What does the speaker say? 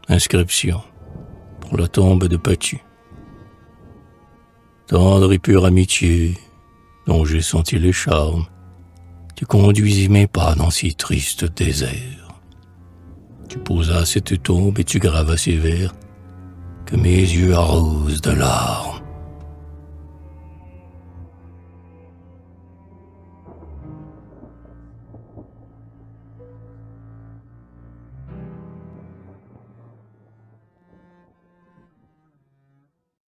Inscription pour la tombe de Paty. Tendre et pure amitié, dont j'ai senti les charmes, tu conduisis mes pas dans si triste désert. Tu posas cette tombe et tu gravas ces vers que mes yeux arrosent de larmes.